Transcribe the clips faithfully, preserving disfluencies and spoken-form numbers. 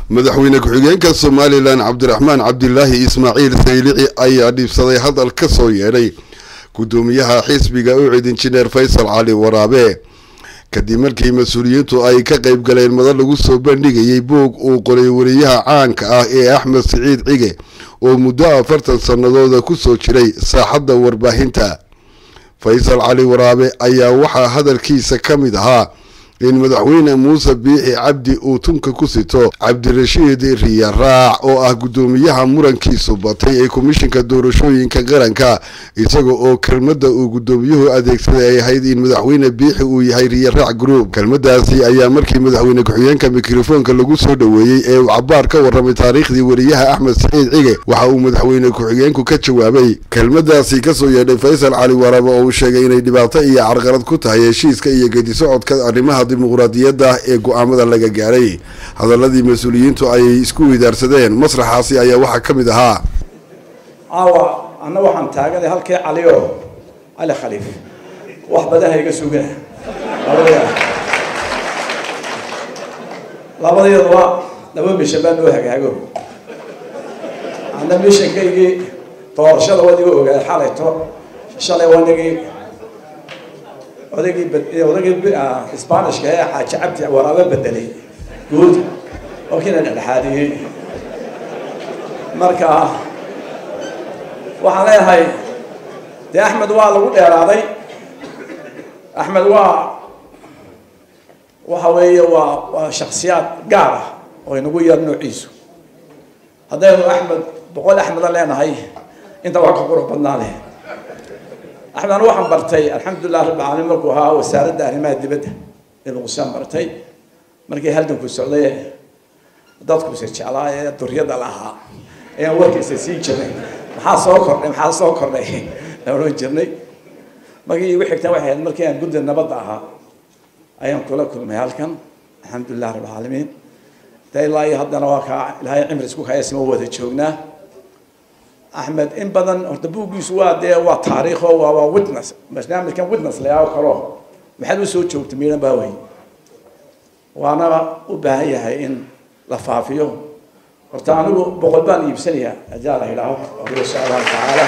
madaxweyne ku-xigeenka Somaliland Cabdiraxmaan Cabdilaahi Ismaaciil Saylici ayaa dhibsaday hadal ka soo yeedhay gudoomiyaha xisbiga u cid injineer Faysal Cali Waraabe kadib markii mas'uuliyiintu ay ka qayb galeen madal lagu soo bandhigayay buug uu qoray wariyaha caanka ah ee Axmed Saciid Cige oo muddo afartan sanadood ku soo jiray saaxadda warbaahinta. Faysal Cali Waraabe ayaa waxa hadalkiisa ka mid ahaa in madaxweyne Muuse Biixi Cabdi uu tunka ku sito Cabdirashiid Riya Raac oo ah gudoomiyaha murankiisu batay ee komishanka doorashooyinka qaranka isaga oo kelmadda uu gudoomiyuhu adeegsaday ay ahayd in madaxweyne Biixi uu yahay Riya Raac group. kelmaddaasi ayaa markii madaxweyne ku-xigeenka mikrofoonka lagu soo dhaweeyay ee uu cabaar ka warramay taariikhdii wariyaha Axmed Saciid Cige waxa uu madaxweyne ku-xigeenku ka jawaabay kelmaddaasi ka soo yeedhay Faysal Cali Waraabe oo uu sheegay inay dhibaato iyo carqalad ku tahay heshiiska iyo geedi socodka arrimaha dimuqraadiyadda ee go'aamada laga gaaray. hadaladii mas'uuliyiintu ay isku weydaarsadeen masraxaasi ayaa waxa ka mid ahaa aawa anna waxaan taaganahay halkii Caliyo Cali Khaliif wax badan iga sugan labadii waa laba bisha baan oo hagaago anna mishankaygii doorashada wadiga ogaa xalayto shalay wanagii odagii odagii Spanish ka ah Xaaji Cabdi Waraabe bedelay guud oo kina dhaxaadiyay marka waxaan leeyahay de Axmed waa lagu dheeraaday Axmed waa waxa weeye waa shakhsiyad gaar ah oo inagu yar noociisu haddaynu Axmed boqol Axmed leenahay inta wax ka qurux badnaanay أحنا نروح نبرتي الحمد لله رب العالمين مركو ها وسارد أهلنا الدبدة المقسم برتي مركي هلدن كسرليه ضدكم سيرشالله الدرية دلها يعني ورك سيسين جرني محاصر كرني محاصر كرني لو جرني مركي وحكتنا واحد مركي نقول النبضها أيام كلها كل ما هالكن الحمد لله رب العالمين تاي الله يهدنا واقع الهاي عمر سكوك هاي اسمه وذي شوقنا أحمد إن بدن أرتبوك يسوى ده وتاريخه وويتنس بس نعمل كم ويتنس ليه وكراه محد وسوت شو تمينا باوي وأنا وبهاي هاي إن لفافيه وتعنو بقلبان يبسنيها أجاله له أقول الله تعالى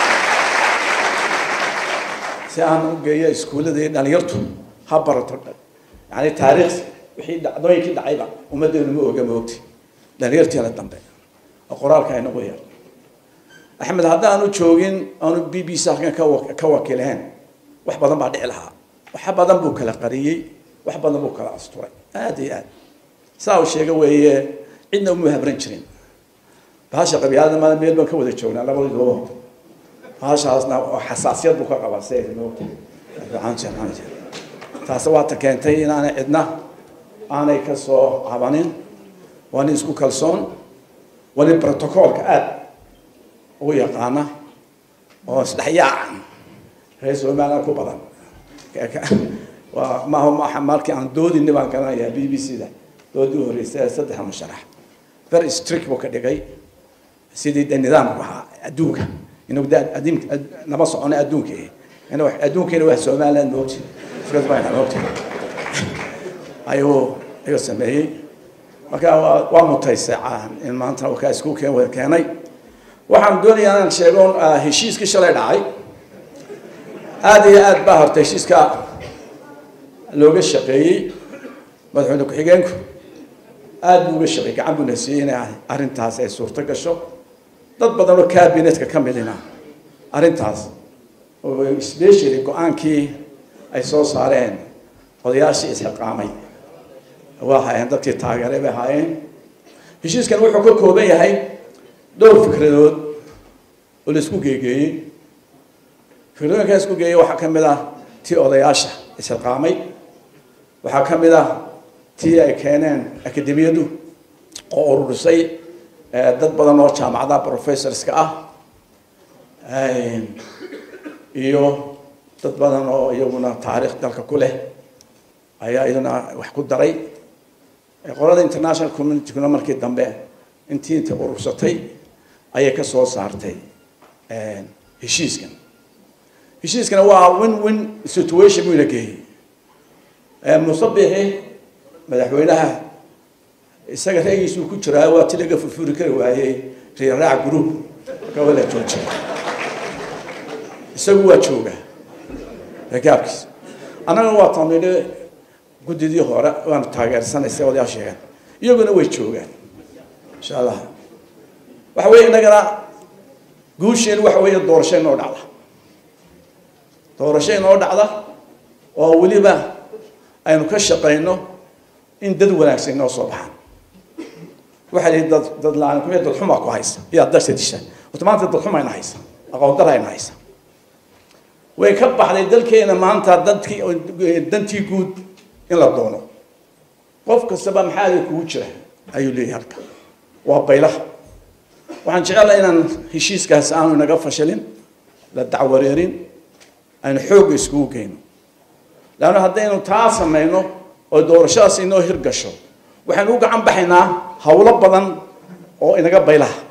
سأنا جاي سكول ده نليرتهم خبرت يعني تاريخ وحيد ضايق كده عيبة ومدة الموجة جموتي نليرتي على الدنبه القرآن كأنه غير أحمد هذا أنا شوين أنا بي بي ساكن كوا كواكلهن وحبضن بعد إلها وحبضن بوكلا قرية وحبضن بوكلا أسطوري هذه هذا ساو شيء قوي إنه مهبرنشين بهاش قبي هذا ما نبيل بكوا ذي شونا لا بقول له بهاش أصلا حساسيات بوكا قباسية الموت عنشان عنشان تاسوات كنتين أنا عدنا أنا كسو عبانين وأنا اسكو كلسون وأنا بروتوكول كأد ويقانا وصدحياء رئيس ومانا كوبرا وما هو ما حمال كان دود النبان كان يا بي بي سي ده دود رئيس صدح مشرح فرق ستريك وكدغاي سيدي النظام وها ادوك انه بدا اديم نبص انا ادوك انا واحد ادوك انه واحد سومالان موت فكرت باين موت ايوه ايوه سمي marka waa mutaysacaan in maanta oo ka isku keen wada keenay waxaan doonayaa inaan sheego heshiiska shalay dhacay aad iyo aad baa hortay heshiiska looga shaqeeyay madaxweyne ku-xigeenku aad buu uga shaqeeyay gacan buu nasiiyay in arrintaas ay suurto gasho dad badan oo cabinetka ka midina arrintaas oo especially go'aankii ay soo saareen odayaashii isxilqaamay waxay dadkii taageeray bay haayeen heshiiskan wuxuu ka kooban yahay دور فكرة ولسكو جيجي فكرة كاسكو جيجي وحكم له تي أضياشة القامي وحكم له تي كانن أكاديمية دو قرصي ضد بدن وش مع ذا بروفيسور سكاه إيوه ضد بدن يومنا تاريخ ذلك كله أيا إذا وحكو دري قرارة international community كنا مركز دمبه أنتي أنت قرصتي أيه كسر صارتي هشيس كان هشيس كان هو win win situation وينكيه مصبيه مدحوينها isaga reegiisu ku jiraa waa tilaga furfuri kari waayay reeraac group ka wada joojiye isagu waa jooga rakaabkiis anaga waa taamile gudidii hore waan taageersanaysaa wadaasheega iyaguna way joogaan insha Allah waxa weeye inagana guusheen waxa weeye doorasheen oo dhacda doorasheen oo dhacda oo waliba aynu ka shaqeyno in dad wanaagsan noo soo baxaan waxa ay dad dad laan ku dad xuma ku haysta ya dadshadisha maanta dad xuma ina haysta aqoon dara ina haysta way ka baxday dalkeena maanta dadkii dantii guud in la doono qof kastaba maxaa ku jira ayuu leeyahay halka waa baylaha waxaan jecelahay inaan heshiiskaas aanu naga fashalin la dacwareerin aynu xoog isku geeyno laana haddaynu taa sameeyno oo doorashadaas inoo hirgasho waxaan u gacan baxaynaa hawlo badan oo inaga baylaha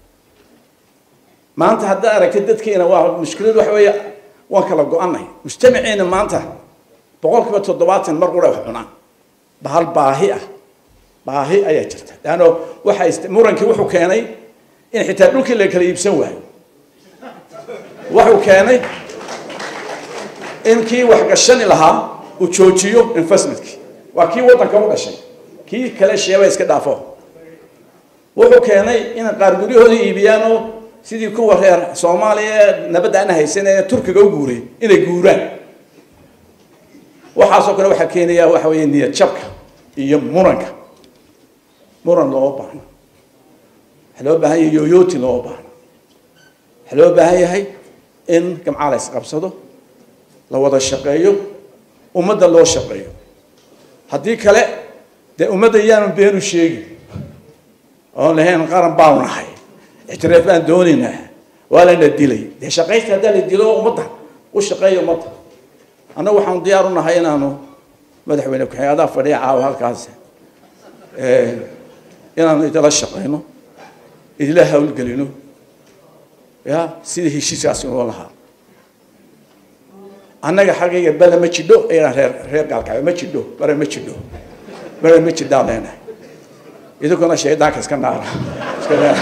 maanta hadda aragtay dadkeena waa mushkilad wax weeye waan kala go'anay mujtamaceena maanta boqolkiiba toddobaatan mar qura wax cunaan bahal baahi ah baahi ayaa jirta laana waxa murankii wuxuu keenay in xitaa dhulkii la kala iibsan waayo wuxuu keenay in kii wax gashani lahaa uu joojiyo investmentkii waa kii wadanka u dhashay kii kale sheeba iska dhaafo wuxuu keenay in qaar guryahoodii iibiyaan oo sidii kuwa reer Soomaaliya nabad aan haysan ee Turkiga u guuray inay guuraan waxaasoo kale waxa keenaya waxa weeye niyad jabka iyo muranka muran loo baahan loo baahan yahay yoyooti loo baahan loo baahan yahay in gamcaal is qabsado la wada shaqeeyo ummadda loo shaqeeyo haddii kale de ummadda yaanu beenu sheegi oo lahayn qaran baa unahay اعتراف أن دوننا ولا ندلي ده شقيت هذا اللي دلوا مطعم وشقيه مطعم أنا وحن ديارنا هينا أنا مدح بينك هذا فريعة وهالكاس إيه أنا إذا لا شقينا إذا لا هول قلينه يا سيده شيء ساسي والله أنا حقيقة بلا ما تشدو إيه غير غير قال كذا ما تشدو بلا ما تشدو بلا ما تشدو علينا إذا كنا شيء ذاك إسكندر إسكندر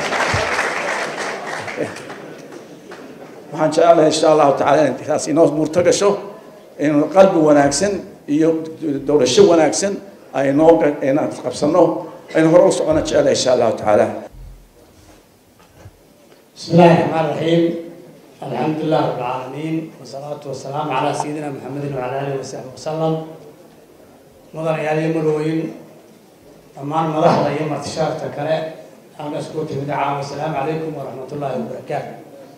waxaan jecelahay insha Allah ta'ala intaas inoo murtagasho in qalbi wanaagsan iyo doorasho wanaagsan ay noo inaan qabsano ay hor u socono jecelahay insha Allah ta'ala bismillahir rahmanir rahim alhamdulillah rabbil alamin wassalatu wassalamu ala sayyidina muhammadin wa ala alihi wa sahbihi wasallam mudanayaal marooyin amaan madaxda iyo martishaarta kale aan isku timidacaa assalamu alaykum wa rahmatullahi wa barakatuh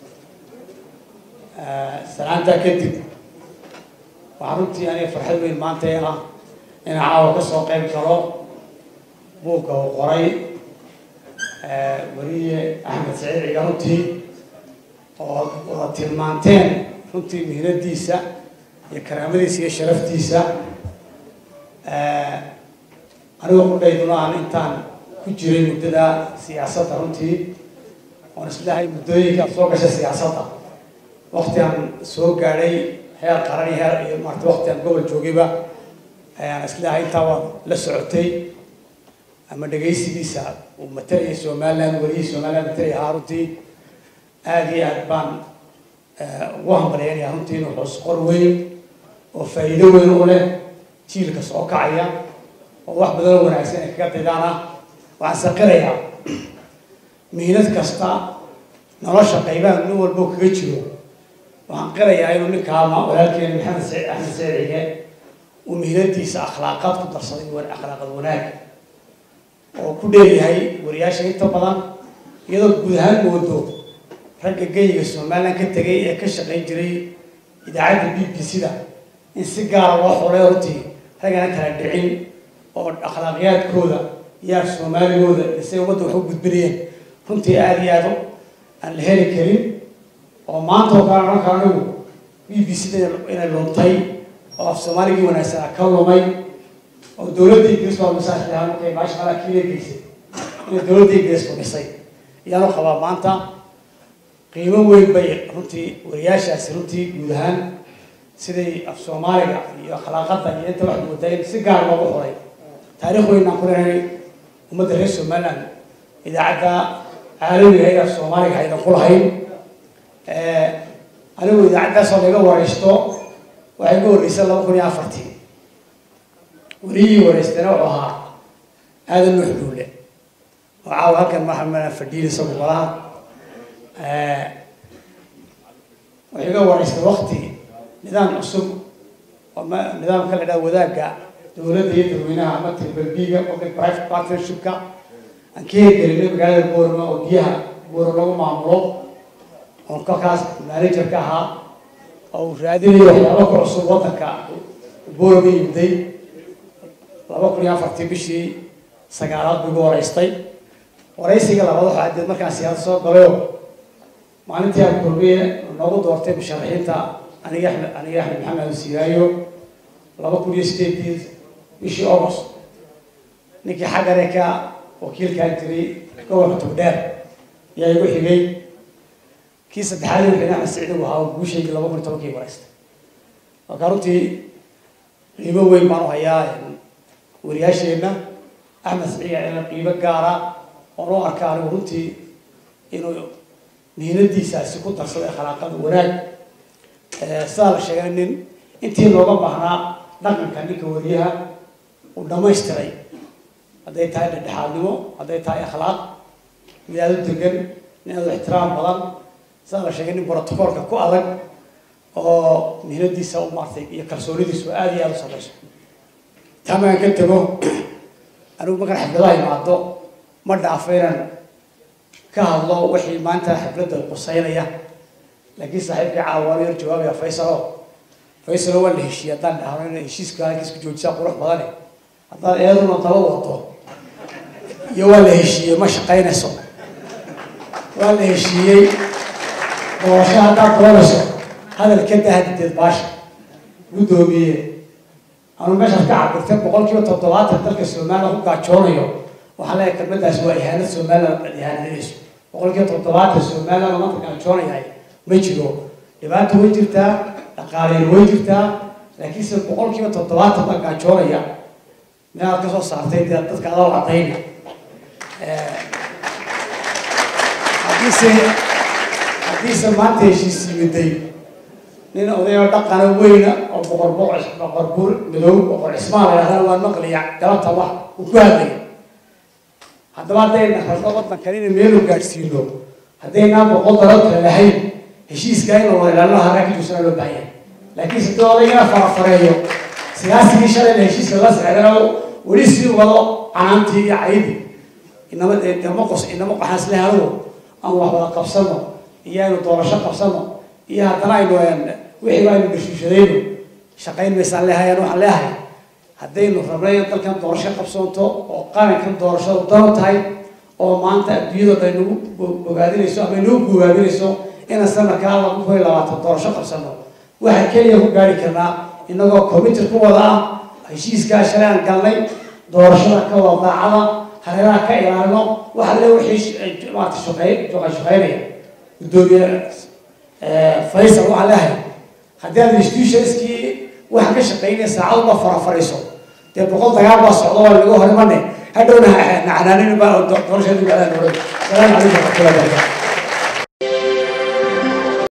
salaanta kadib waxaan runtii aniga farxad weyn maanta ah inaan caawa ka soo qayb galo buugga uu qoray wariye Axmed Saciid Ciga runtii oo wada tilmaanteen runtii mihnadiisa iyo karaamadiisa iyo sharaftiisa aniga qudhayduna aan intaan ku jiray muddada siyaasadda runtii oon islahay muddooyinka soo gashay siyaasadda waqti aan soo gaadhay heer qaran iyo heer iyo marti waqti aan gobol joogayba ayaan islahay intaa waa la socotay ama dhagaysigiisa uu matalaya Somaliland wariye Somaliland matalaya runtii aad iyo aad baan ugu hambalyeynaya runtii inuu xus qor weyn oo faa'iido weyn u leh jiilka soo kacaya oo wax badan oo wanaagsan ay kaga daydaan waxaan saqirayaa mihnad kasta nolosha qaybaha nin walba kaga jiro waxaan qirayaa inuu ninkaa walaalkeen Maxamed Saciid Axmed Saciid Ciga uu mihnadiisa akhlaaqad ku darsaday war akhlaaqad wanaag oo ku dheeyahay wariyaasha inta badan iyadoo guud ahaan moodo ragga geyga Soomaaliland ka tagay ee ka shaqeyn jiray idaacadda B B C-da in si gaar ah loo xulay runtii ragana kala dhicin oo akhlaaqiyadkooda iyo Soomaaligooda isay ummadda wax u gudbinayeen runtii aad iyo aad aan la heli karin oo maanta oo kale aan kaanigu B B C-da inay luntay oo af Soomaaliga wanaagsan ka lumay oo dawladda Ingiriis waa masaafada markay baash kala kiileysay in dawladda Ingiriis fadhisay iyana qaba maanta qiimo weyn bay runtii wariyaashaasi runtii guud ahaan sidii af Soomaaliga iyo akhlaaqada iyo inta wax mooday si gaar loogu xoray taariikh weyn aan ku leeyahay ummadda reer Somaliland idaacadda caalamiga ah ee Soomaaliga hayda ku lahayn ee anigu idaacaddaas oo laga wareysto waxay ugu horeysay laba kun iyo afartii wariyii wareystana wuxuu ahaa aadan nuux duule oo caawa halkan maxamed fadhiil soo golaha ee waxay uga wareystay waqti nidaam cusub oo nidaamka la yiraahdo wadaagga dowladda iyo dadweynaha ama tilbilbiga public private partnership-ka aan ka helin magaalada Boorama oo biyaha Boorama lagu maamulo oo kaas manager ka ahaa oo raadinayo waxyaabo ku cusub wadanka Boorama yimday laba kun iyo afartii bishii sagaalaad ugu horeystay wareysiga labaad waxa aad markaan siyaasad soo galay maalintii aan kulmiyay nagu doortay musharaxiinta aniga aniga Axmed Maxamed Siiraayo laba kun iyo sideed bishii August ninkii xagareka wakiilkaan jiray gobolka Togdheer yaa igu xigay kii saddexaad ee Axmed Saciid uu ahaa guushayga laba kun iyo toban kii wareystay marka runtii qiimo weyn baan u hayaa wariyaasheena Axmed Saciid ee qiimo gaara oo loo arkaa runtii inuu mihnadiisaasi ku darsaday khalaaqada wanaag ee saal sheegnin intii looga baahnaa dhaqanka ninka wariyaha uu dhameystiray haday tahay dhexdhexaadnimo haday tahay akhlaaq midaad degan inaad ixtiraam badan saal sheegnin protocolka ku adag oo mihnadiisa u maartay iyo kalsoonidiisu aad iyo aad u sareyso tamaan ka tago anigu markaan xafladaha imaado ma dhaafaynan ka hadlo wixii maanta xafladda qusaynaya laakiin saaxiibka caawaan yar jawaabaya Faysal Faysal waa la heshiiyay dan dhaarana heshiiska halkiis ku joojisa qurux badan haddaan eeduna talo wato iyo waa la heshiiyay ma shaqaynayso waa la heshiiyay oo shaqada doonayso hadal ka tahdid baasha gudoomiye anu meesha ka cabirtay boqolkiiba toddobaatan dalka Soomaaliya ku gaajoonayo waxa la kelmadaas waa ihaanad Soomaaliya ihaanadayso boqolkiiba toddobaatan Soomaaliya ma gaajoonayo ma jiro dhibaato way jirtaa dhaqaale way jirtaa laakiin se boqolkiiba toddobaatan ba gaajoonaya meel ka soo saartay dadka adoo cadeyn ee hadise hadise maanta heshiisiiday nin odayo dhaqan weyn oo boqor boqor boqor buur madow boqor Ismaal ahaan waan maqliya galabta wax u ku hadlay haddaba deena xarqo wadankan in meel u gaarsiino hadeena boqol dalad lahayn heshiiska in oo ilaa hara ka tusana loo baahan laakiin sidoo odayga farafareeyo siyaasiga shalay heshiiska la saxeeyo wali si wado canaantii iyo caydi inama dama qos inama qaxas leeyahay aan wax wada qabsano iyo doorasho qabsano iyo haddana aynu wixii aynu gashiishadayno shaqayn meesaan leeyahay waxa leeyahay hadaynu rabnay dalkan doorasho qabsanto oo qarankan doorasho doon tahay oo maanta adduunyada aynu bogaadinayso ama aynu bogaadinayso in sanadka lagu qoray labaatan doorasho qabsano waxa kaliya ku gaari karnaa inagoo committee ku wada heshiiska sharciyan galnay doorashada ka wada daacada hareeraha ka ilaalino waxa la wixii maanta shaqeey shaqeynaya gudoomiye ee Faysal waxa leeyahay haddii institutionski waxa ka shaqeynaya saacad ba farafarayso dee boqol dagaal ba socdo waa lagu hormarnay hadhowna nacnaanin ba doorashada u gaadaan salaam calaykum wa rahmatullahi wa barakatuh